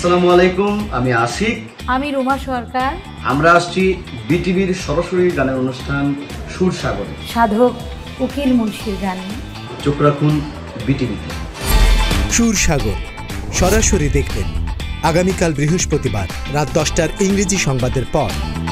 আসসালামু আলাইকুম, আমি আশিক। আমি রুমা সরকার। আমরা আসছি বিটিভির সরাসরি গানের অনুষ্ঠান সুর সাগরে। সাধক উকিল মুন্সির গান। চোখ রাখুন বিটিভিতে। সুর সাগর সরাসরি দেখবেন আগামীকাল বৃহস্পতিবার রাত 10টার ইংরেজি সংবাদের পর।